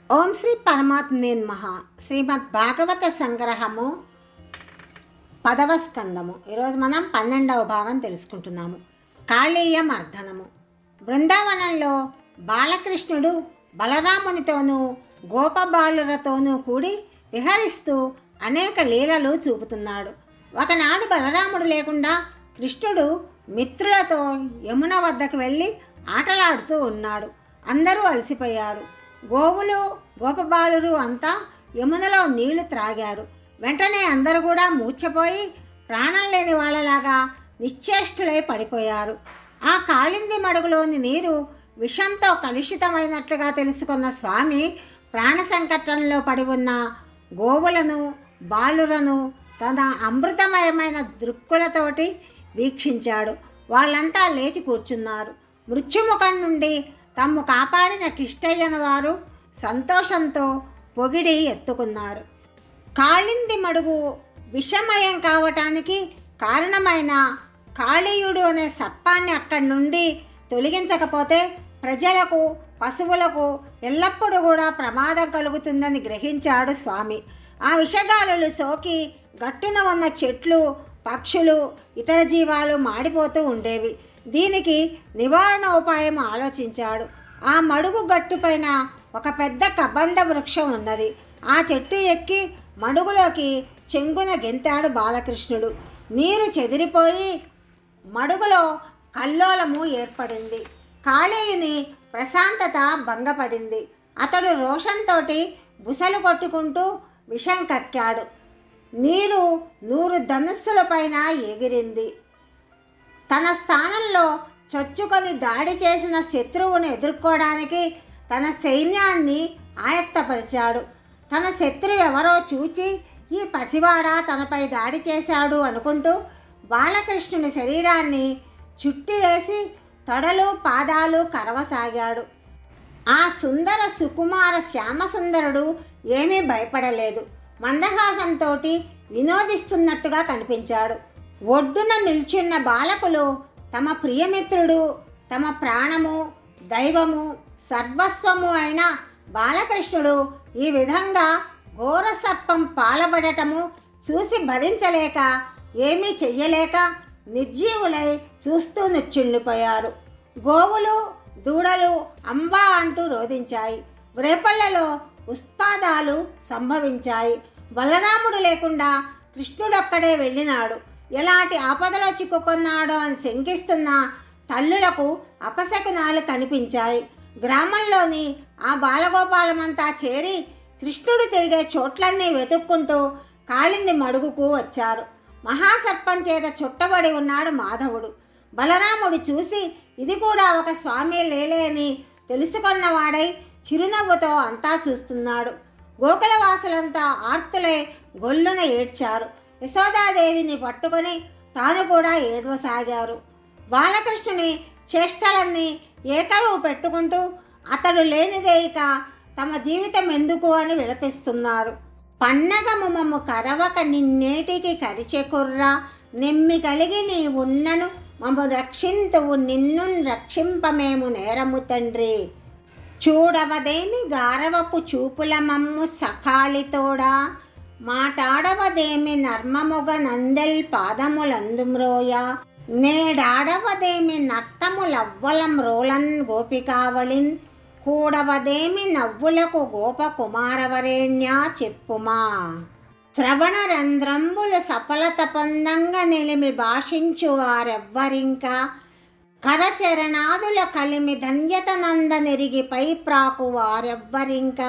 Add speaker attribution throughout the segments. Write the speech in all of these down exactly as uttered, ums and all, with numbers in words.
Speaker 1: ఓం శ్రీ పరమాత్మనే నమః. శ్రీమద్ భాగవత సంగ్రహము పదవ స్కందము. ఈరోజు మనం పన్నెండవ భాగం తెలుసుకుంటున్నాము. కాళీయ మర్దనము. బృందావనంలో బాలకృష్ణుడు బలరామునితోనూ గోపబాలులతోనూ కూడి విహరిస్తూ అనేక లీలలు చూపుతున్నాడు. ఒకనాడు బలరాముడు లేకుండా కృష్ణుడు మిత్రులతో యమున వద్దకు వెళ్ళి ఆటలాడుతూ ఉన్నాడు. అందరూ అలసిపోయారు. గోవులు గోపబాలురు అంతా యమునలో నీళ్లు త్రాగారు. వెంటనే అందరూ కూడా మూర్ఛపోయి ప్రాణం లేని వాళ్ళలాగా నిశ్చేష్టులై పడిపోయారు. ఆ కాళింది మడుగులోని నీరు విషంతో కలుషితమైనట్లుగా తెలుసుకున్న స్వామి ప్రాణ సంకటంలో పడి ఉన్న గోవులను బాలురను తన అమృతమయమైన దృక్కులతోటి వీక్షించాడు. వాళ్ళంతా లేచి కూర్చున్నారు. మృత్యుముఖం నుండి తమ్ము కాపాడిన కిష్టయ్యన వారు సంతోషంతో పొగిడి ఎత్తుకున్నారు. కాళింది మడుగు విషమయం కావటానికి కారణమైన కాళీయుడు అనే సర్పాన్ని అక్కడి నుండి తొలగించకపోతే ప్రజలకు పశువులకు ఎల్లప్పుడూ కూడా ప్రమాదం కలుగుతుందని గ్రహించాడు స్వామి. ఆ విషగాలులు సోకి గట్టున ఉన్న చెట్లు పక్షులు ఇతర జీవాలు మాడిపోతూ ఉండేవి. దీనికి నివారణ ఉపాయం ఆలోచించాడు. ఆ మడుగు గట్టుపైన ఒక పెద్ద కబంధ వృక్షం ఉన్నది. ఆ చెట్టు ఎక్కి మడుగులోకి చెంగున గెంతాడు బాలకృష్ణుడు. నీరు చెదిరిపోయి మడుగులో కల్లోలము ఏర్పడింది. కాళీయుని ప్రశాంతత భంగపడింది. అతడు రోషంతో బుసలు కొట్టుకుంటూ విషం కక్కాడు. నీరు నూరు ధనుస్సులపైన ఎగిరింది. తన స్థానంలో చొచ్చుకొని దాడి చేసిన శత్రువును ఎదుర్కోవడానికి తన సైన్యాన్ని ఆయత్తపరిచాడు. తన శత్రువు ఎవరో చూచి ఈ పసివాడ తనపై దాడి చేశాడు అనుకుంటూ బాలకృష్ణుని శరీరాన్ని చుట్టివేసి తొడలు పాదాలు కరవసాగాడు. ఆ సుందర సుకుమార శ్యామసుందరుడు ఏమీ భయపడలేదు. మందహాసంతో వినోదిస్తున్నట్టుగా కనిపించాడు. ఒడ్డున నిల్చున్న బాలకులు తమ ప్రియమిత్రుడు తమ ప్రాణము దైవము సర్వస్వము అయిన బాలకృష్ణుడు ఈ విధంగా ఘోర సర్పం పాలబడటము చూసి భరించలేక ఏమీ చెయ్యలేక నిర్జీవులై చూస్తూ నిశ్చిల్లిపోయారు. గోవులు దూడలు అంబా అంటూ రోదించాయి. వ్రేపళ్లలో ఉత్పాదాలు సంభవించాయి. బలరాముడు లేకుండా కృష్ణుడొక్కడే వెళ్ళినాడు. ఎలాంటి ఆపదలో చిక్కుకున్నాడో అని శంకిస్తున్న తల్లులకు అపశకునాలు కనిపించాయి. గ్రామంలోని ఆ బాలగోపాలమంతా చేరి కృష్ణుడు తిరిగే చోట్లన్నీ వెతుక్కుంటూ కాళింది మడుగుకు వచ్చారు. మహాసర్పం చేత చుట్టబడి ఉన్నాడు మాధవుడు. బలరాముడు చూసి ఇది కూడా ఒక స్వామి లేలే అని తెలుసుకున్నవాడై చిరునవ్వుతో అంతా చూస్తున్నాడు. గోకులవాసులంతా ఆర్తులై గొల్లున ఏడ్చారు. యశోదాదేవిని పట్టుకొని తాను కూడా ఏడవసాగారు. బాలకృష్ణుని చేష్టలన్నీ ఏకరువు పెట్టుకుంటూ అతడు లేనిదే ఇక తమ జీవితం ఎందుకు అని విలపిస్తున్నారు. పన్నగము మమ్ము కరవక నిన్నేటికి కరిచెకుర్రా నెమ్మి కలిగి నీ ఉన్నను మమ్ము రక్షింతువు నిన్ను రక్షింపమేము నేరము తండ్రి చూడవదేమి గారవపు చూపుల మమ్ము సఖాళితోడా మాటాడవదేమి నర్మముగ నందెల్ పాదములందుమ్రోయ నేడాడవదేమి నర్తములవ్వలం రోలన్ గోపికావళిన్ కూడవదేమి నవ్వులకు గోపకుమారవరేణ్య చెప్పుమా శ్రవణ రంధ్రంబులు సఫలత పొందంగా నిలిమి భాషించు వారెవ్వరింకా కరచరణాదుల కలిమి ధన్యత నందనెరిగి పై ప్రాకు వారెవ్వరింకా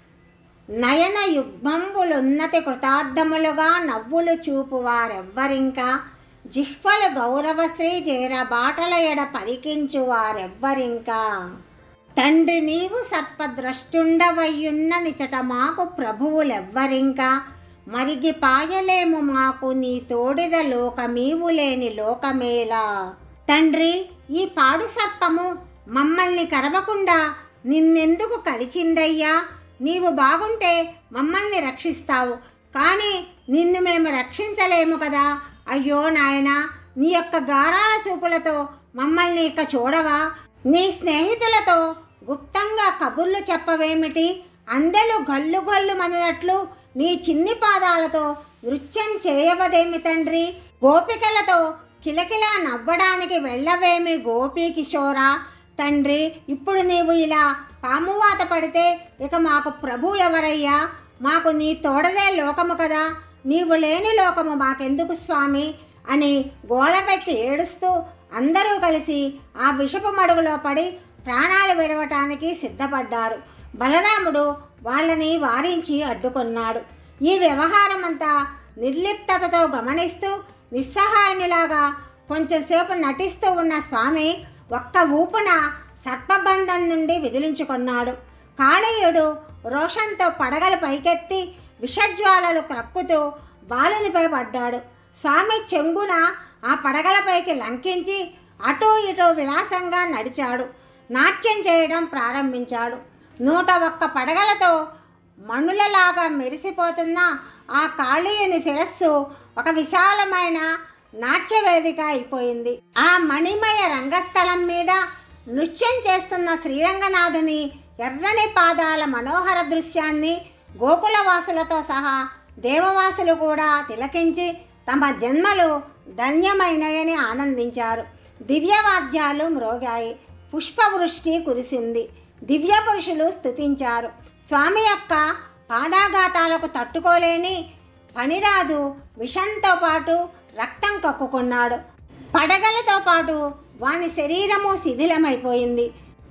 Speaker 1: నయన యుగ్మంబులున్నతి కృతార్థములుగా నవ్వులు చూపు వారెవ్వరింకా జిహ్వలు గౌరవశ్రీ చేర బాటల ఎడ పరికించు వారెవ్వరింకా తండ్రి నీవు సర్పద్రష్టుండవయ్యున్న నిచట మాకు ప్రభువులెవ్వరింకా మరిగి పాయలేము మాకు నీ తోడిద లోకమీవు లేని లోకమేలా తండ్రి ఈ పాడు సర్పము మమ్మల్ని కరవకుండా నిన్నెందుకు కరిచిందయ్యా? నీవు బాగుంటే మమ్మల్ని రక్షిస్తావు, కానీ నిన్ను మేము రక్షించలేము కదా. అయ్యో నాయనా, నీ యొక్క గారాల చూపులతో మమ్మల్ని ఇక చూడవా? నీ స్నేహితులతో గుప్తంగా కబుర్లు చెప్పవేమిటి అందెలు గల్లు గల్లు మనట్లు నీ చిన్ని పాదాలతో నృత్యం చేయవదేమి తండ్రి? గోపికలతో కిలకిలా నవ్వడానికి వెళ్ళవేమి గోపీ కిషోరా? తండ్రి, ఇప్పుడు నీవు ఇలా పామువాత పడితే ఇక మాకు ప్రభు ఎవరయ్యా? మాకు నీ తోడదే లోకము కదా, నీవు లేని లోకము మాకెందుకు స్వామి అని గోలపెట్టి ఏడుస్తూ అందరూ కలిసి ఆ విషపు మడుగులో పడి ప్రాణాలు విడవటానికి సిద్ధపడ్డారు. బలరాముడు వాళ్ళని వారించి అడ్డుకున్నాడు. ఈ వ్యవహారం అంతా నిర్లిప్తతతో గమనిస్తూ నిస్సహాయునిలాగా కొంచెంసేపు నటిస్తూ ఉన్న స్వామి ఒక్క ఊపున సర్పబంధం నుండి విదిలించుకున్నాడు. కాళీయుడు రోషంతో పడగలు పైకెత్తి విషజ్వాలలు క్రక్కుతూ బాలునిపై పడ్డాడు. స్వామి చెంగున ఆ పడగలపైకి లంకించి అటూ ఇటూ విలాసంగా నడిచాడు. నాట్యం చేయడం ప్రారంభించాడు. నూట ఒక్క పడగలతో మణులలాగా మెరిసిపోతున్న ఆ కాళీయుని శిరస్సు ఒక విశాలమైన నాట్యవేదిక అయిపోయింది. ఆ మణిమయ రంగస్థలం మీద నృత్యం చేస్తున్న శ్రీరంగనాథుని ఎర్రని పాదాల మనోహర దృశ్యాన్ని గోకులవాసులతో సహా దేవవాసులు కూడా తిలకించి తమ జన్మలు ధన్యమైనయని ఆనందించారు. దివ్యవాద్యాలు మ్రోగాయి. పుష్పవృష్టి కురిసింది. దివ్య పురుషులు స్తుతించారు. స్వామి యొక్క పాదాఘాతాలకు తట్టుకోలేని పనిరాజు విషంతో పాటు రక్తం కక్కుకున్నాడు. పడగలతో పాటు వాని శరీరము శిథిలమైపోయింది.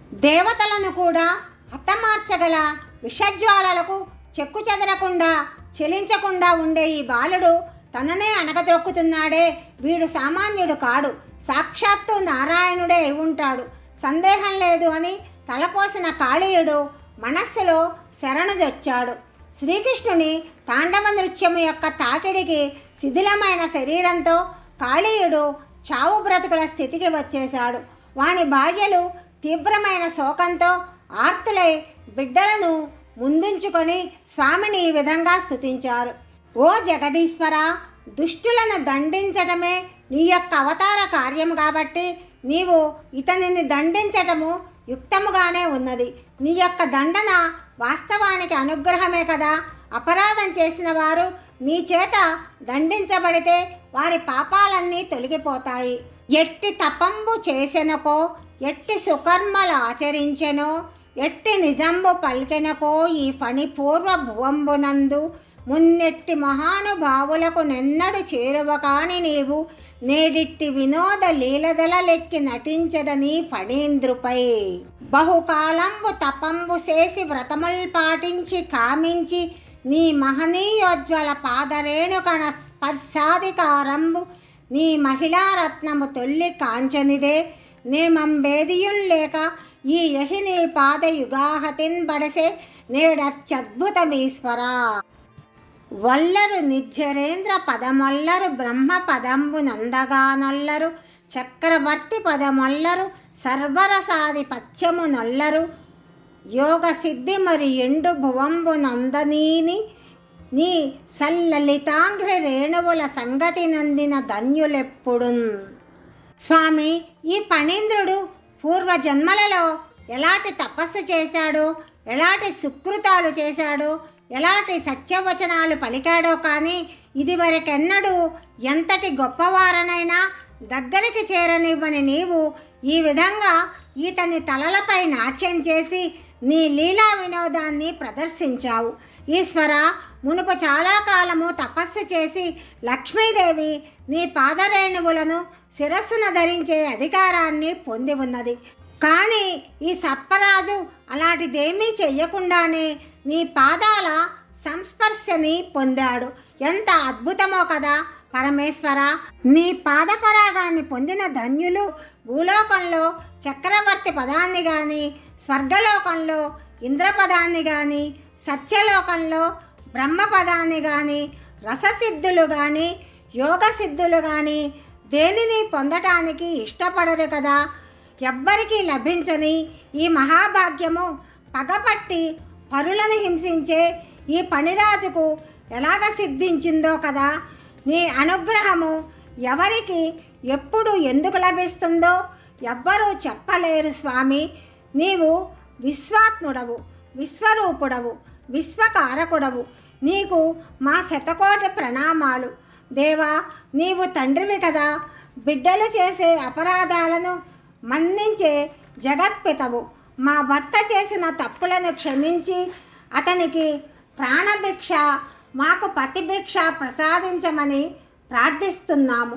Speaker 1: దేవతలను కూడా హతమార్చగల విషజ్వాలలకు చెక్కు చెదరకుండా చెలించకుండా ఉండే ఈ బాలుడు తననే అణగద్రొక్కుతున్నాడే, వీడు సామాన్యుడు కాడు, సాక్షాత్తు నారాయణుడే అయి ఉంటాడు, సందేహం లేదు అని తలపోసిన కాళీయుడు మనస్సులో శరణుజొచ్చాడు. శ్రీకృష్ణుని తాండవ నృత్యము యొక్క తాకిడికి శిథిలమైన శరీరంతో కాళీయుడు చావు బ్రతుకుల స్థితికి వచ్చేశాడు. వాని భార్యలు తీవ్రమైన శోకంతో ఆర్తులై బిడ్డలను ముందుంచుకొని స్వామిని ఈ విధంగా స్తుతించారు. ఓ జగదీశ్వర, దుష్టులను దండించటమే నీ యొక్క అవతార కార్యము కాబట్టి నీవు ఇతనిని దండించటము యుక్తముగానే ఉన్నది. నీ యొక్క దండన వాస్తవానికి అనుగ్రహమే కదా. అపరాధం చేసిన వారు నీ చేత దండించబడితే వారి పాపాలన్నీ తొలగిపోతాయి. ఎట్టి తపంబు చేసెనకో, ఎట్టి సుకర్మలు ఆచరించెనో, ఎట్టి నిజంబు పలికెనకో ఈ ఫణి పూర్వ భువంబునందు మున్నెట్టి మహానుభావులకు నెన్నడు చేరువ కాని నీవు నేడిట్టి వినోద లీలదల లెక్కి నటించదని ఫణీంద్రుపై బహుకాలంబు తపంబు చేసి వ్రతముల్ పాటించి కామించి నీ మహనీయోజ్వల పాదరేణుకణ స్పర్శాధికారంబు నీ మహిళారత్నము తొల్లి కాంచనిదే నేమంబేదియుల్ లేక ఈ యహి నీ పాదయుగాహతిన్ బడసే నేడత్యద్భుతమీశ్వరా. వల్లరు నిర్జరేంద్ర పదమొల్లరు బ్రహ్మ పదంబు నొందగానొల్లరు చక్రవర్తి పదమొల్లరు సర్వరసాది పథ్యము నొల్లరు యోగ సిద్ధి మరి ఎండు భువంబు నందనీని నీ సల్లలితాంగ్రి రేణువుల సంగతి నొందిన ధన్యులెప్పుడున్. స్వామి, ఈ ఫణీంద్రుడు పూర్వజన్మలలో ఎలాంటి తపస్సు చేశాడో, ఎలాంటి సుకృతాలు చేశాడో, ఎలాంటి సత్యవచనాలు పలికాడో కానీ ఇదివరకెన్నడూ ఎంతటి గొప్పవారనైనా దగ్గరికి చేరనివ్వని నీవు ఈ విధంగా ఈతని తలలపై నాట్యం చేసి నీ లీలా వినోదాన్ని ప్రదర్శించావు. ఈశ్వర, మునుపు చాలా కాలము తపస్సు చేసి లక్ష్మీదేవి నీ పాదరేణువులను శిరస్సున ధరించే అధికారాన్ని పొంది ఉన్నది. కానీ ఈ సర్పరాజు అలాంటిదేమీ చెయ్యకుండానే నీ పాదాల సంస్పర్శని పొందాడు. ఎంత అద్భుతమో కదా పరమేశ్వర. నీ పాదపరాగాన్ని పొందిన ధన్యులు భూలోకంలో చక్రవర్తి పదాన్ని కానీ, స్వర్గలోకంలో ఇంద్రపదాన్ని కానీ, సత్యలోకంలో బ్రహ్మపదాన్ని కానీ, రససిద్ధులు కానీ, యోగసిద్ధులు కానీ దేనిని పొందటానికి ఇష్టపడరు కదా. ఎవ్వరికీ లభించని ఈ మహాభాగ్యము పగపట్టి పరులను హింసించే ఈ పణిరాజుకు ఎలాగ సిద్ధించిందో కదా. నీ అనుగ్రహము ఎవరికి ఎప్పుడు ఎందుకు లభిస్తుందో ఎవ్వరూ చెప్పలేరు స్వామి. నీవు విశ్వాత్ముడవు, విశ్వరూపుడవు, విశ్వకారకుడవు. నీకు మా శతకోటి ప్రణామాలు. దేవా, నీవు తండ్రివి కదా. బిడ్డలు చేసే అపరాధాలను మన్నించే జగత్పితవు. మా భర్త చేసిన తప్పులను క్షమించి అతనికి ప్రాణభిక్ష, మాకు పతిభిక్ష ప్రసాదించమని ప్రార్థిస్తున్నాము.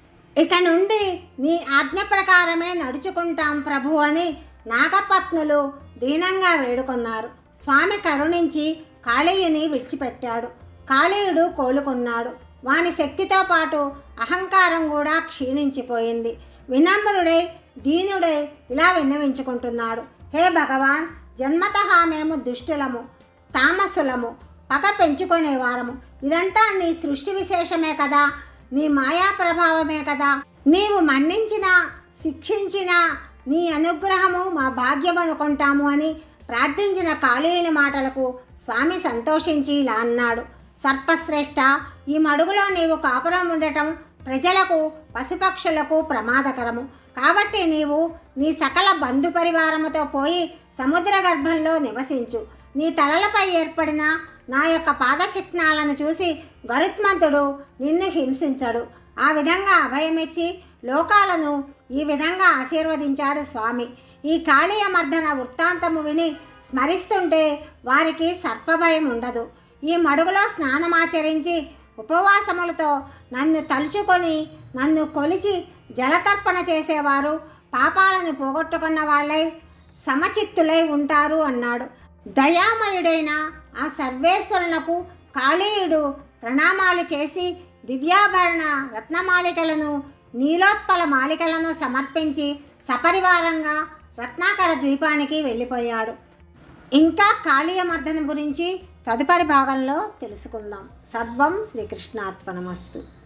Speaker 1: ఇక నుండి నీ ఆజ్ఞ ప్రకారమే నడుచుకుంటాం ప్రభు అని నాగపత్నులు దీనంగా వేడుకొన్నారు. స్వామి కరుణించి కాళీయుని విడిచిపెట్టాడు. కాళీయుడు కోలుకున్నాడు. వాని శక్తితో పాటు అహంకారం కూడా క్షీణించిపోయింది. వినమ్రుడై దీనుడై ఇలా విన్నవించుకుంటున్నాడు. హే భగవాన్, జన్మతః మేము దుష్టులము, తామసులము, పగ పెంచుకునేవారము. ఇదంతా నీ సృష్టి విశేషమే కదా, నీ మాయా ప్రభావమే కదా. నీవు మన్నించినా శిక్షించినా నీ అనుగ్రహము మా భాగ్యం అనుకుంటాము అని ప్రార్థించిన కాళీయుని మాటలకు స్వామి సంతోషించి ఇలా అన్నాడు. సర్పశ్రేష్ఠ, ఈ మడుగులో నీవు కాపురం ఉండటం ప్రజలకు పశుపక్షులకు ప్రమాదకరము. కాబట్టి నీవు నీ సకల బంధు పరివారముతో పోయి సముద్ర గర్భంలో నివసించు. నీ తలలపై ఏర్పడిన నా యొక్క పాదచిహ్నాలను చూసి గరుత్మంతుడు నిన్ను హింసించడు. ఆ విధంగా అభయమిచ్చి లోకాలను ఈ విధంగా ఆశీర్వదించాడు స్వామి. ఈ కాళీయ మర్దన వృత్తాంతము విని స్మరిస్తుంటే వారికి సర్పభయం ఉండదు. ఈ మడుగులో స్నానమాచరించి ఉపవాసములతో నన్ను తలుచుకొని నన్ను కొలిచి జలతర్పణ చేసేవారు పాపాలను పోగొట్టుకున్న వాళ్ళై సమచిత్తులై ఉంటారు అన్నాడు. దయామయుడైన ఆ సర్వేశ్వరునకు కాళీయుడు ప్రణామాలు చేసి దివ్యాభరణ రత్నమాలికలను నీలోత్పల మాలికలను సమర్పించి సపరివారంగా రత్నాకర ద్వీపానికి వెళ్ళిపోయాడు. ఇంకా కాళీయ మర్దన గురించి తదుపరి భాగంలో తెలుసుకుందాం. సర్వం శ్రీకృష్ణార్పణమస్తు.